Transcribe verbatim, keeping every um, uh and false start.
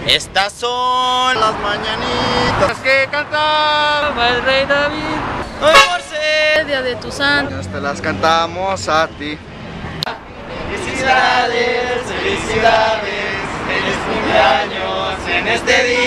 Estas son las mañanitas que cantaba el rey David. Hoy por ser Día de tu santo. Te las cantamos a ti. Felicidades, felicidades, feliz cumpleaños en este día.